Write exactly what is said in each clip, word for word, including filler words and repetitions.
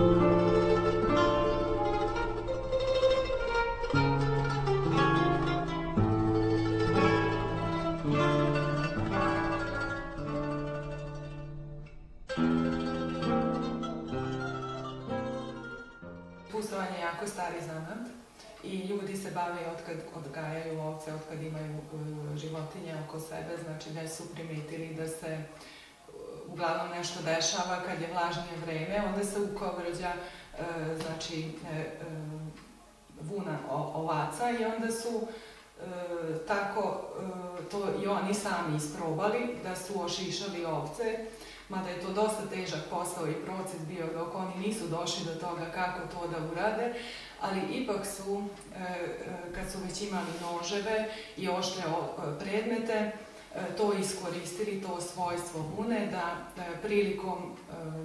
Pustovanje je jako stari zanat i ljudi se bave otkad odgajaju ovce, otkad imaju životinje oko sebe, znači već su primetili da se uglavnom nešto dešava kad je vlažnije vreme, onda se ukovrđa znači vuna ovaca i onda su tako to i oni sami isprobali da su ošišali ovce, mada je to dosta težak posao i proces bio dok oni nisu došli do toga kako to da urade, ali ipak su, kad su već imali noževe i oštre predmete, to iskoristili, to svojstvo vune, da prilikom,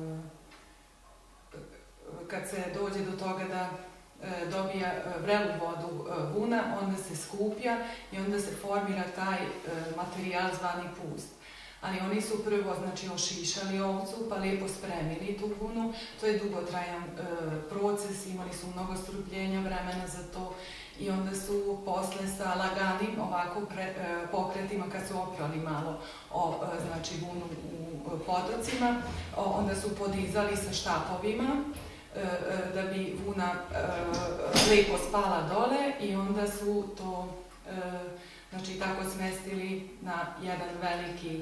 kad se dođe do toga da dobija vrelu vodu vuna, onda se skuplja i onda se formira taj materijal zvani pust. Ali oni su prvo, znači, ošišali ovcu, pa lijepo spremili tu vunu. To je dugotrajan proces, imali su mnogo strpljenja, vremena za to i onda su posle sa laganim ovako pokretima, kad su oprali malo znači vunu u podocima, onda su podizali sa štapovima da bi vuna lijepo spala dole i onda su to znači tako smestili na jedan veliki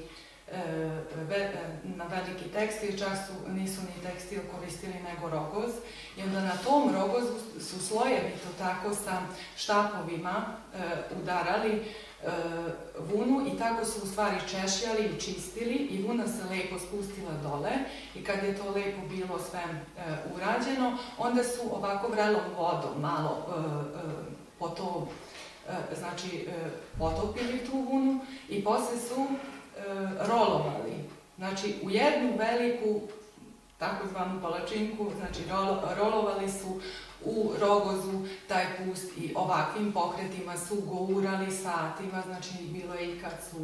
na veliki tekstil, čak nisu ni tekstil koristili nego rogoz i onda na tom rogozu su slojevito tako sa štapovima udarali vunu i tako su u stvari češljali i čistili i vuna se lepo spustila dole i kad je to lepo bilo sve urađeno, onda su ovako vrelom vodom malo po to znači potopili tu vunu i posle su rolovali, znači u jednu veliku takozvanu palačinku, znači rolovali su u rogozu taj pust i ovakvim pokretima su gourali satima, znači bilo je i kad su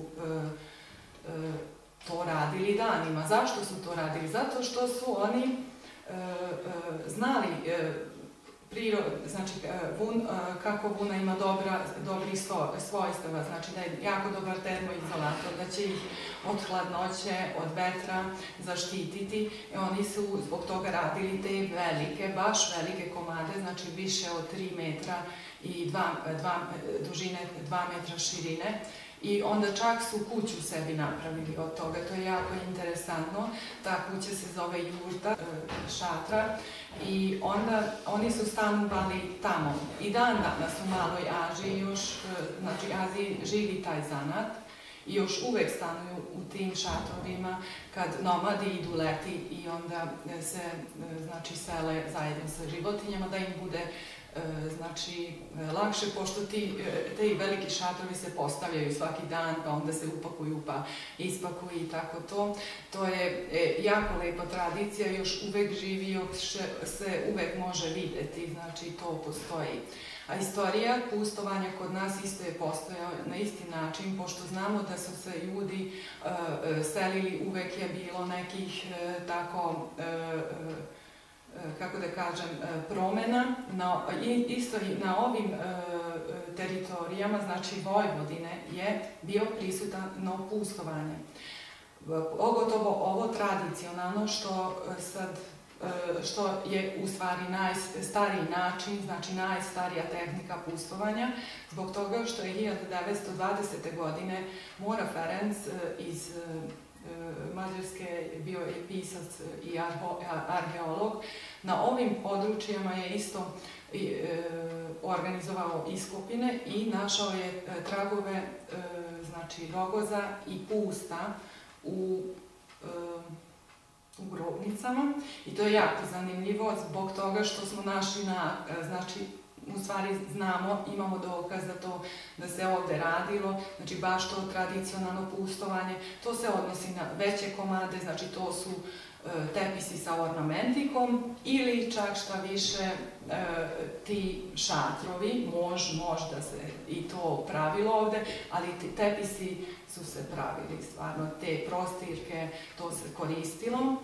to radili danima. Zašto su to radili? Zato što su oni znali znači kako vuna ima dobrih svojstava, znači da je jako dobar termoizolator, da će ih od hladnoće, od vetra zaštititi. Oni su zbog toga radili te velike, baš velike komade, znači više od tri metra i dužine dva metra širine. I onda čak su kuću sebi napravili od toga, to je jako interesantno. Ta kuća se zove jurta, šatra, i onda oni su stanovali tamo. I dan danas u Maloj Aziji još, znači Aziji živi taj zanat i još uvek stanuju u tim šatorima kad nomadi idu leti i onda se znači sele zajedno sa životinjama da im bude znači lakše, pošto ti veliki šatrovi se postavljaju svaki dan, pa onda se upakuju, pa ispakuju i tako to. To je jako lepa tradicija, još uvek živi, još se uvek može videti, znači to postoji. A istorija pustovanja kod nas isto je postojala na isti način, pošto znamo da su se ljudi selili, uvek je bilo nekih tako kako da kažem, promena, isto i na ovim teritorijama, znači Vojvodine, je bio prisutno pustovanje. Pogotovo ovo tradicionalno što je u stvari najstariji način, znači najstarija tehnika pustovanja, zbog toga što je hiljadu devetsto dvadesete. godine Mora Ferenc iz Mađarske, bio je pisac i arheolog. Na ovim područjima je isto organizovao iskopine i našao je tragove znači rogoza i pusta u grobnicama i to je jako zanimljivo zbog toga što smo našli na, znači u stvari znamo, imamo dokaz da to, da se ovde radilo, znači baš to tradicionalno pustovanje, to se odnosi na veće komade, znači to su tepisi sa ornamentikom ili čak šta više ti šatrovi, možda se i to pravilo ovde, ali tepisi su se pravili stvarno, te prostirke, to se koristilo.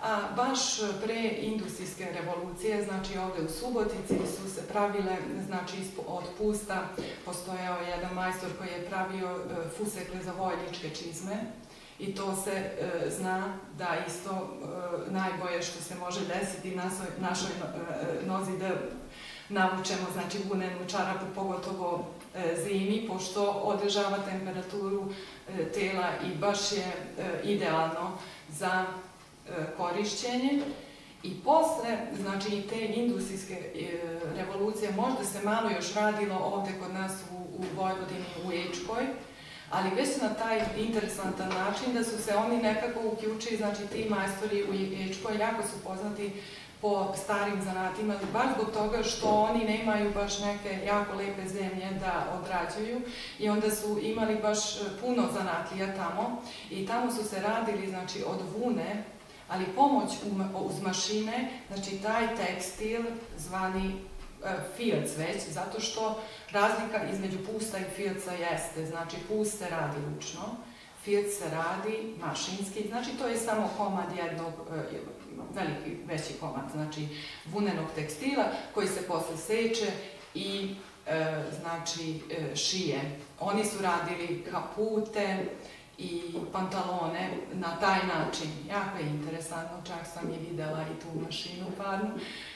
A baš pre industrijske revolucije, znači ovde u Subotici su se pravile, znači od pusta postojao jedan majstor koji je pravio fusekle za vojničke čizme i to se e, zna da isto e, najbolje što se može desiti našoj, našoj e, nozi da navučemo, znači vunenu čarapu, pogotovo e, zimi, pošto održava temperaturu e, tela i baš je e, idealno za korišćenje. I posle, znači i te industrijske revolucije, možda se malo još radilo ovde kod nas u, u Vojvodini, u Ečkoj, ali već na taj interesantan način da su se oni nekako uključili, znači ti majstori u Ečkoj jako su poznati po starim zanatima, baš zbog toga što oni nemaju baš neke jako lepe zemlje da odrađuju i onda su imali baš puno zanatlija tamo i tamo su se radili, znači, od vune, ali pomoć uz mašine, znači taj tekstil zvani fijac već, zato što razlika između pusta i fijaca jeste, znači pust se radi ručno, fijac se radi mašinski, znači to je samo komad jednog, veliki, veći komad, znači vunenog tekstila koji se posle seče i znači šije. Oni su radili kapute i pantalone na taj način. Jako je interesantno, čak sam i videla i tu mašinu parnu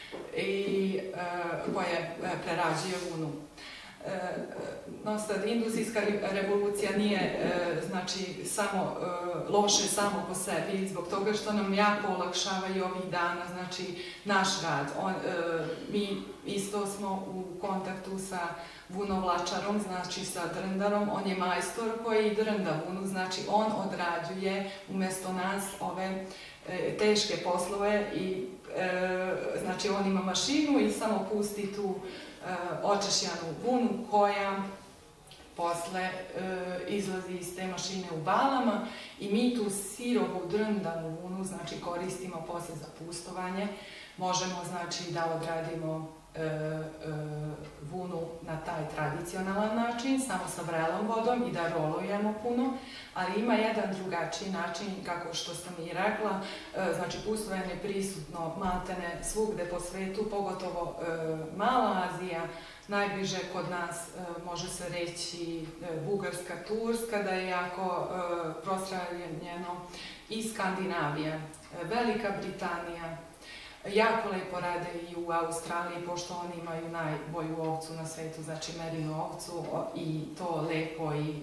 i uh, koja prerađuje vunu. Uh, no sad, industrijska revolucija nije uh, znači samo uh, loše samo po sebi, zbog toga što nam jako olakšava i ovih dana, znači naš rad. On, uh, mi isto smo u kontaktu sa vunovlačarom, znači sa drndarom, on je majstor koji drnda vunu, znači on odrađuje umjesto nas ove e, teške poslove i e, znači on ima mašinu i samo pusti tu e, očešljanu vunu koja posle e, izlazi iz te mašine u balama i mi tu sirovu drndanu vunu, znači koristimo posle za pustovanje, možemo znači da odradimo E, e, vunu na taj tradicionalan način, samo sa vrelom vodom i da rolujemo puno, ali ima jedan drugačiji način, kako što sam i rekla, e, znači pustovanje je prisutno maltene svugde po svetu, pogotovo e, Mala Azija, najbliže kod nas e, može se reći e, Bugarska, Turska, da je jako e, proslavljeno i Skandinavija, e, Velika Britanija. Jako lepo rade i u Australiji, pošto oni imaju najbolju ovcu na svetu, znači merinu ovcu i to lepo i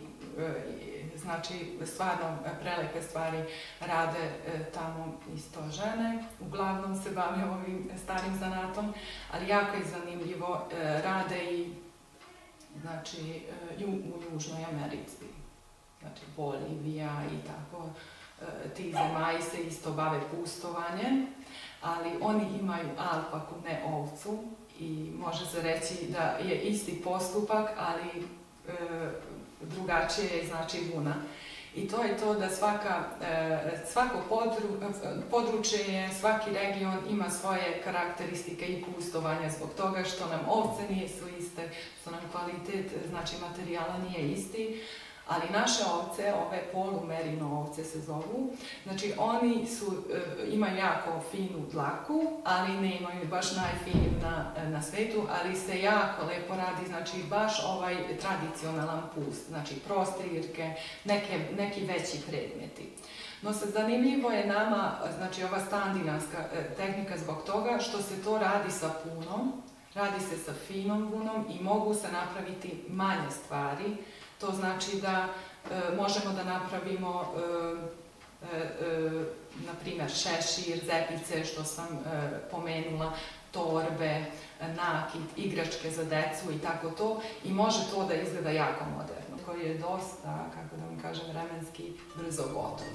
znači stvarno prelepe stvari rade tamo isto žene. Uglavnom se bave ovim starim zanatom, ali jako je zanimljivo, rade i znači u Južnoj Americi, znači Bolivija i tako, ti zemaji se isto bave pustovanjem, ali oni imaju alpaku, ne ovcu i može se reći da je isti postupak, ali e, drugačije je znači vuna. I to je to da svaka, e, svako podru, područje, je, svaki region ima svoje karakteristike i pustovanja zbog toga što nam ovce nisu iste, što nam kvalitet znači materijala nije isti. Ali naše ovce, ove polumerino ovce se zovu, znači oni su, e, imaju jako finu dlaku, ali ne imaju baš najfiniju na, na svetu, ali se jako lepo radi, znači baš ovaj tradicionalan pust, znači prostirke, neke, neki veći predmeti. No sad zanimljivo je nama, znači ova skandinavska e, tehnika zbog toga što se to radi sa punom, radi se sa finom vunom i mogu se napraviti manje stvari. To znači da e, možemo da napravimo, e, e, na primjer, šešir, zepice, što sam e, pomenula, torbe, nakit, igračke za decu i tako to. I može to da izgleda jako moderno, koji je dosta, kako da vam kažem, vremenski brzo gotov.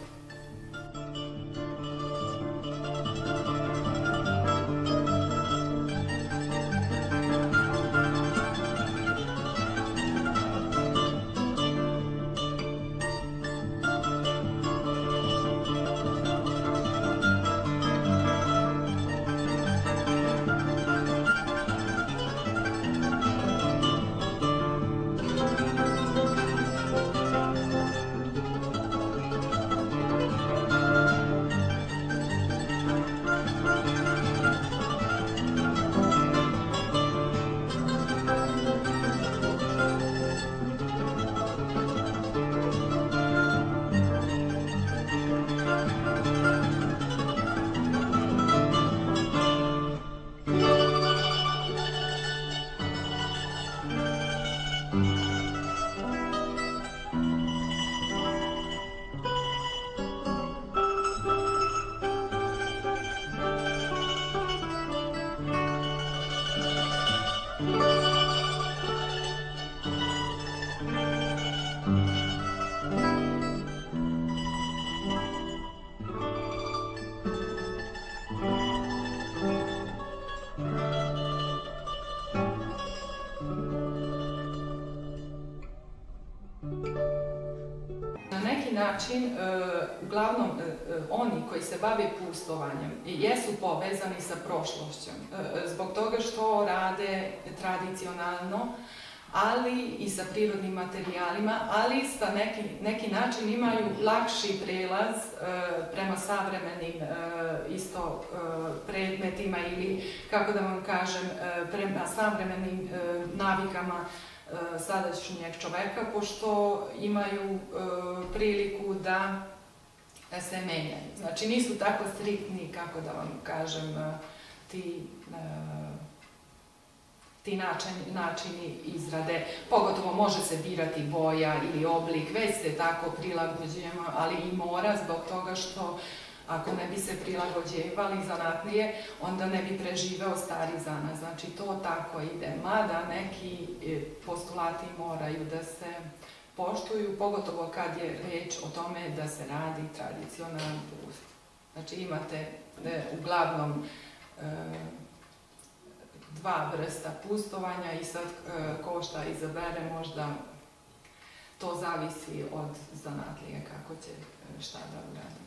način, uglavnom oni koji se bave pustovanjem jesu povezani sa prošlošću, zbog toga što rade tradicionalno, ali i sa prirodnim materijalima, ali sa neki, neki način imaju lakši prelaz prema savremenim isto predmetima ili, kako da vam kažem, prema savremenim navikama sadašnjeg čoveka, pošto imaju priliku da se menjaju. Znači nisu tako striktni, kako da vam kažem, ti ti načini izrade, pogotovo može se birati boja ili oblik, već se tako prilagođujemo, ali i mora zbog toga što ako ne bi se prilagođevali zanatlije, onda ne bi preživeo stari zanat. Znači to tako ide, mada neki postulati moraju da se poštuju, pogotovo kad je reč o tome da se radi tradicionalan pust. Znači imate uglavnom dva vrsta pustovanja i sad ko šta izabere, možda to zavisi od zanatlije kako će šta da uradi.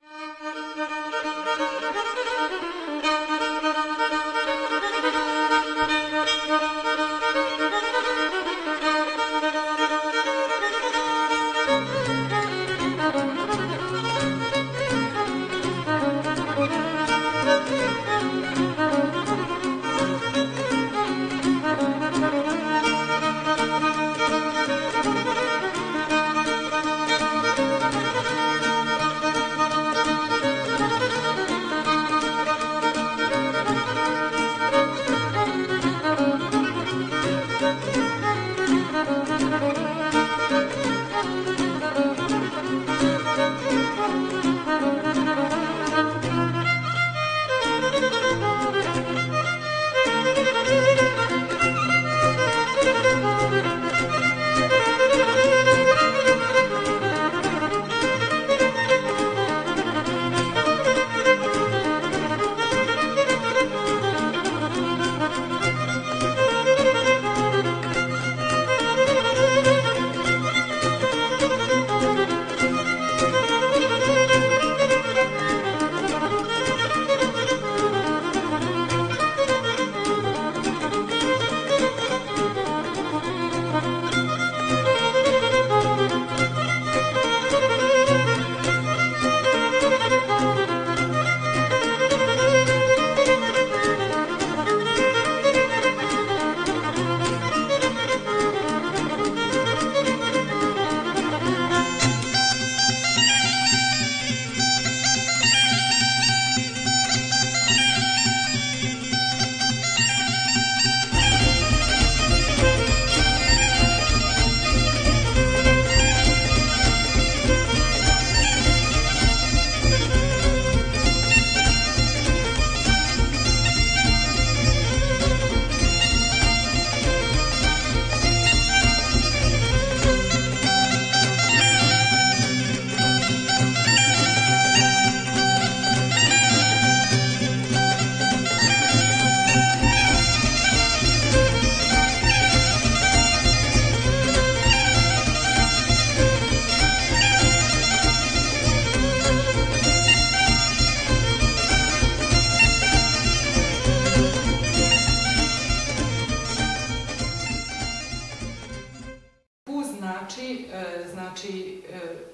Znači,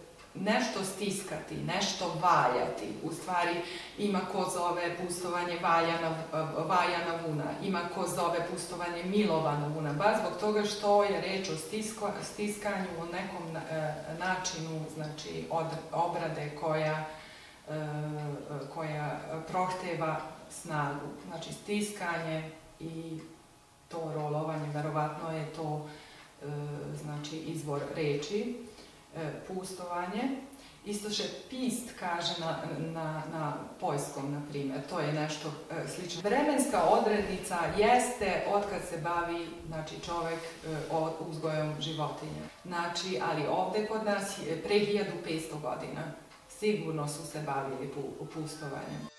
nešto stiskati, nešto valjati, u stvari ima ko zove pustovanje valjana vuna, ima ko zove pustovanje milovana vuna, baš zbog toga što je reč o stiskanju, o nekom načinu, znači, obrade koja, koja prohteva snagu. Znači, stiskanje i to rolovanje, verovatno je to, znači, izvor reči, pustovanje. Isto še pist kaže na, na, na poljskom, na primjer, to je nešto e, slično. Vremenska odrednica jeste otkad se bavi, znači, čovek e, uzgojom životinja. Znači, ali ovde kod nas pre hiljadu petsto godina sigurno su se bavili pu, pustovanjem.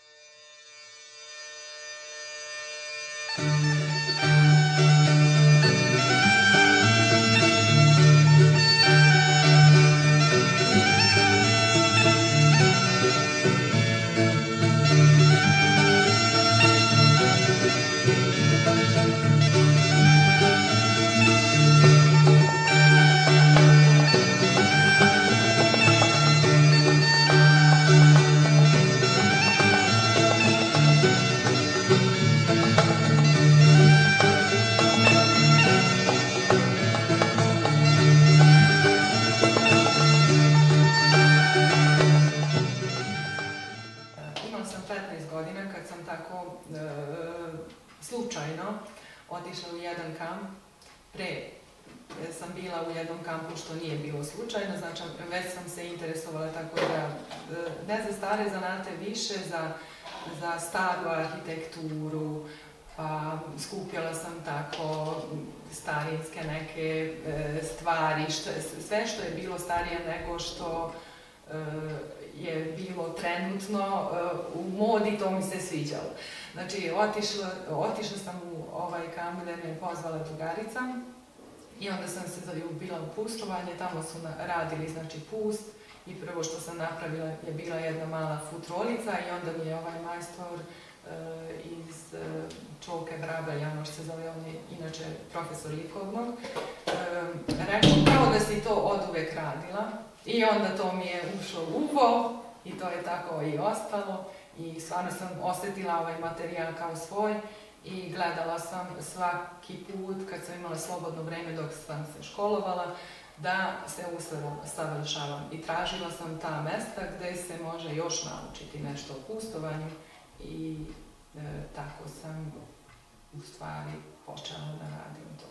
sam tako e, slučajno otišla u jedan kamp. Pre sam bila u jednom kampu što nije bilo slučajno, znači već sam se interesovala, tako da ne za stare zanate, više za, za staru arhitekturu, pa skupljala sam tako starinske neke e, stvari, što, sve što je bilo starije nego što e, je bilo trenutno e, u modi, to mi se sviđalo. Znači, otišla, otišla sam u ovaj kamp gde me pozvala drugarica i onda sam se zaljubila u pustovanje, tamo su na, radili znači pust i prvo što sam napravila je bila jedna mala futrolica i onda mi je ovaj majstor iz Čoke Vraba, Janoš se zove, on je inače profesor likovnog, rekao kao da si to oduvek radila i onda to mi je ušlo u uvo i to je tako i ostalo i stvarno sam osjetila ovaj materijal kao svoj i gledala sam svaki put kad sam imala slobodno vreme dok sam se školovala da se usavršavam i tražila sam ta mesta gde se može još naučiti nešto o pustovanju i e, tako sam u stvari počela da radim to.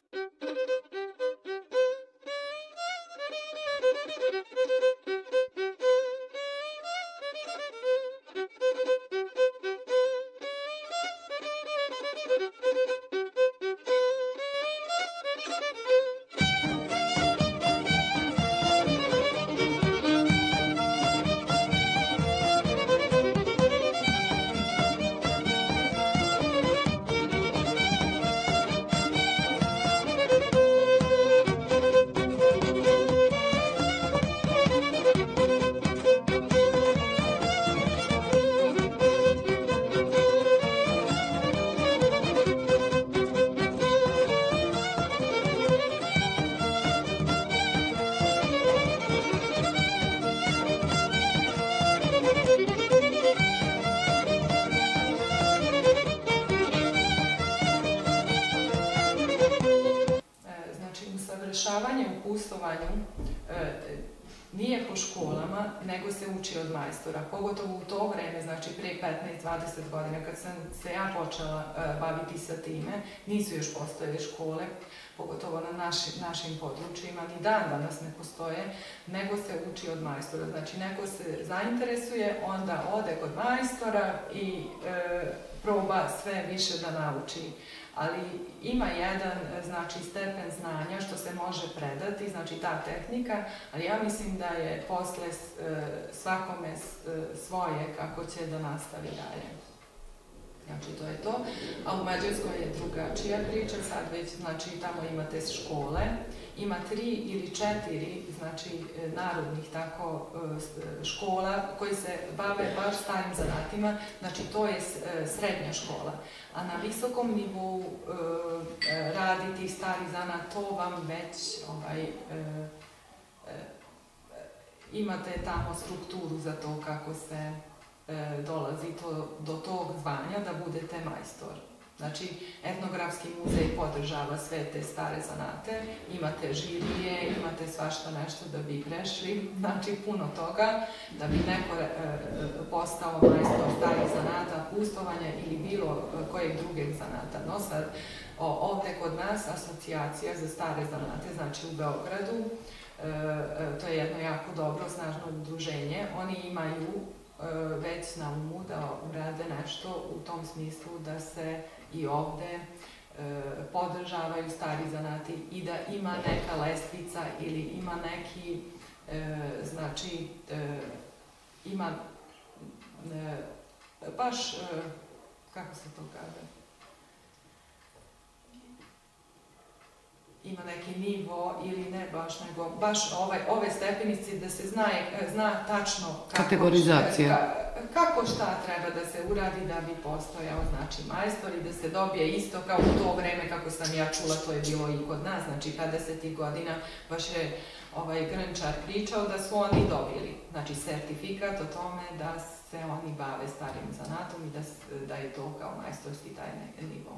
Usavršavanje u pustovanju e, nije po školama, nego se uči od majstora. Pogotovo u to vreme, znači pre petnaest dvadeset godina, kad sam se ja počela e, baviti sa time, nisu još postojele škole, pogotovo na naši, našim područjima, ni dan danas ne postoje, nego se uči od majstora. Znači, neko se zainteresuje, onda ode kod majstora i e, proba sve više da nauči. Ali ima jedan, znači, stepen znanja što se može predati, znači ta tehnika, ali ja mislim da je posle svakome svoje kako će da nastavi dalje. Znači, to je to. A u Mađarskoj je drugačija priča, sad već, znači, tamo imate škole, ima tri ili četiri, znači, narodnih tako škola koji se bave baš starim zanatima, znači, to je srednja škola. A na visokom nivou raditi stari zanat, to vam već, ovaj, imate tamo strukturu za to kako se dolazi to, do tog zvanja da budete majstor. Znači, etnografski muzej podržava sve te stare zanate, imate žirije, imate svašta nešto da bi prešli, znači puno toga, da bi neko e, postao majstor starih zanata, pustovanja ili bilo kojeg drugeg zanata. No sad, o, ovde kod nas asocijacija za stare zanate, znači u Beogradu, e, to je jedno jako dobro, snažno udruženje, oni imaju već na umu da urade nešto u tom smislu da se i ovde e, podržavaju stari zanati i da ima neka lestvica ili ima neki, e, znači, e, ima e, baš, e, kako se to kaže, ima neki nivo ili ne baš, nego baš ovaj, ove stepenice da se zna, zna tačno kako, kategorizacija. Šta, kako šta treba da se uradi da bi postojao, znači, majstor i da se dobije isto kao u to vreme kako sam ja čula, to je bilo i kod nas, znači pedesetih godina baš je ovaj Grnčar pričao da su oni dobili, znači, sertifikat o tome da se oni bave starim zanatom i da, da je to kao majstorski taj nivo.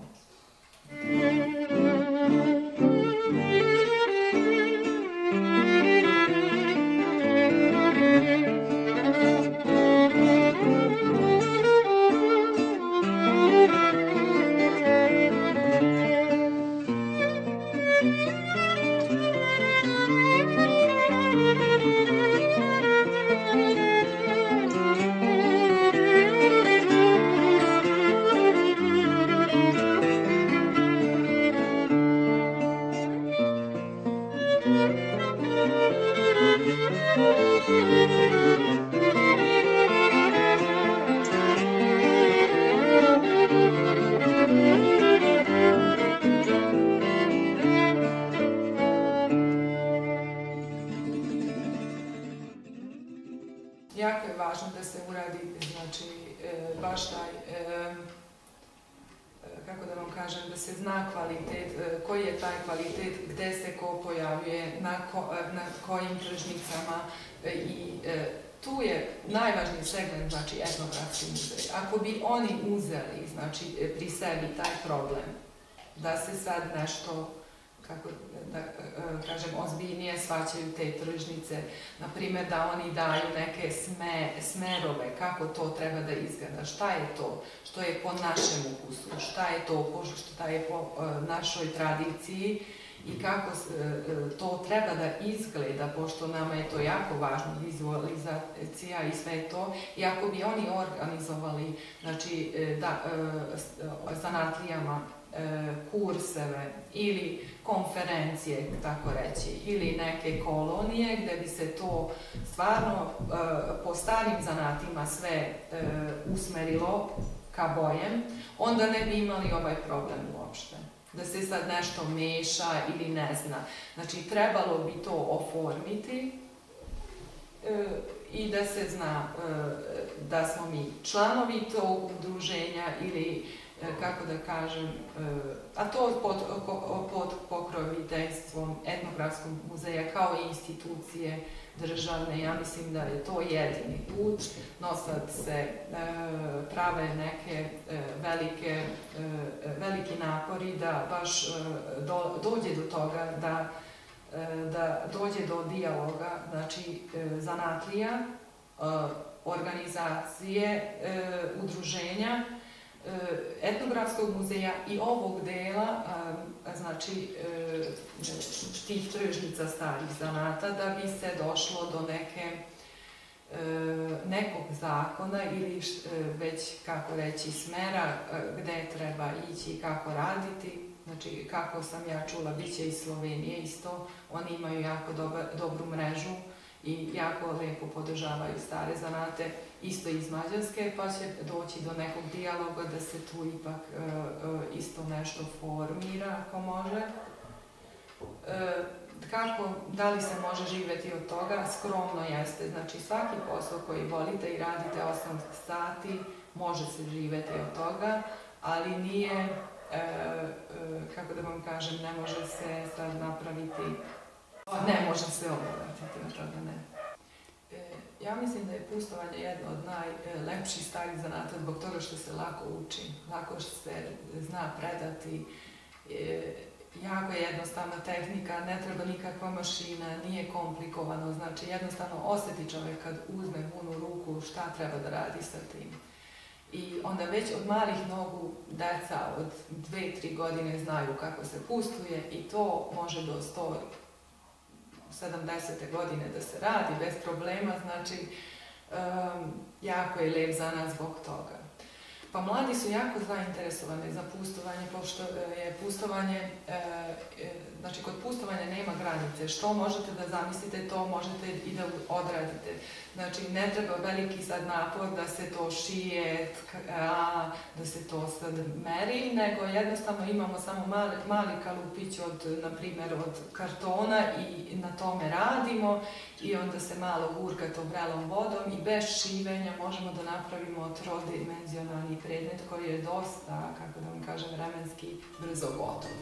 kako da vam kažem, da se zna kvalitet, koji je taj kvalitet, gde se ko pojavljuje, na, ko, na kojim tržnicama i tu je najvažniji segment, znači etnografski muzej. Ako bi oni uzeli, znači, pri sebi taj problem, da se sad nešto, kako da kažem, ozbiljnije shvaćaju te tržnice, na primjer da oni daju neke sme, smerove, kako to treba da izgleda, šta je to, što je po našem ukusu, šta je to, šta je po našoj tradiciji, i kako to treba da izgleda, pošto nama je to jako važno, vizualizacija i sve to. I ako bi oni organizovali, znači, da, zanatlijama kurseve ili konferencije, tako reći, ili neke kolonije gde bi se to stvarno po starim zanatima sve usmerilo ka boljem, onda ne bi imali ovaj problem uopšte. Da se sad nešto meša ili ne zna. Znači, trebalo bi to oformiti e, i da se zna e, da smo mi članovi tog udruženja ili, e, kako da kažem, e, a to pod, pod pokroviteljstvom Etnografskog muzeja kao institucije državne. Ja mislim da je to jedini put, no sad se e, prave neke e, velike, e, veliki napori da baš e, do, dođe do toga, da, e, da dođe do dijaloga, znači e, zanatlija, e, organizacije, e, udruženja, Etnografskog muzeja i ovog dela, znači tih tržnica starih zanata, da bi se došlo do neke, nekog zakona ili već, kako reći, smera gde treba ići i kako raditi. Znači, kako sam ja čula, bit će iz Slovenije isto, oni imaju jako dobar, dobru mrežu i jako lepo podržavaju stare zanate, isto iz Mađarske, pa će doći do nekog dijaloga da se tu ipak e, e, isto nešto formira, ako može. E, kako, da li se može živjeti od toga? Skromno jeste. Znači, svaki posao koji volite i radite osam sati, može se živjeti od toga, ali nije, e, e, kako da vam kažem, ne može se sad napraviti, ne može se obogatiti od toga, ne. Ja mislim da je pustovanje jedno od najlepših starih zanata zbog toga što se lako uči, lako se zna predati, jako je jednostavna tehnika, ne treba nikakva mašina, nije komplikovano, znači jednostavno osjeti čovjek kad uzme vunu ruku šta treba da radi sa tim. I onda već od malih nogu deca od dve, tri godine znaju kako se pustuje i to može do sto sedamdesete godine da se radi bez problema, znači um, jako je lep za nas zbog toga. Pa mladi su jako zainteresovani za pustovanje, pošto je pustovanje, e, e, znači kod pustovanja nema granice, što možete da zamislite, to možete i da odradite. Znači ne treba veliki sad napor da se to šije, a, da se to sad meri, nego jednostavno imamo samo mali, mali kalupić od, na primjer, od kartona i na tome radimo i onda se malo gurka to vrelom vodom i bez šivenja možemo da napravimo trodimenzionalni predmet koji je dosta, kako da vam kažem, vremenski brzo gotov.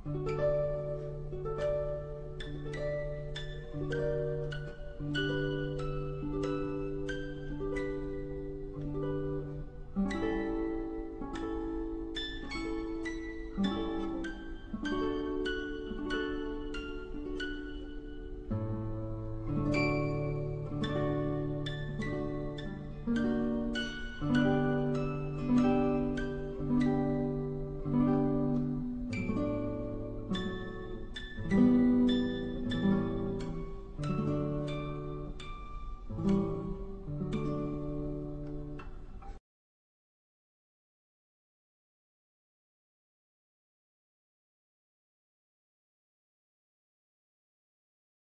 Thank you.